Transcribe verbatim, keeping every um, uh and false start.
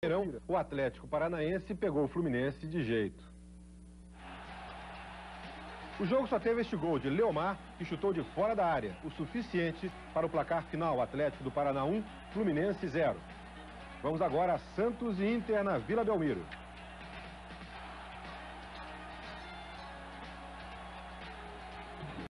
Mineirão, o Atlético Paranaense pegou o Fluminense de jeito. O jogo só teve este gol de Leomar, que chutou de fora da área, o suficiente para o placar final: Atlético do Paraná um, Fluminense zero. Vamos agora a Santos e Inter na Vila Belmiro.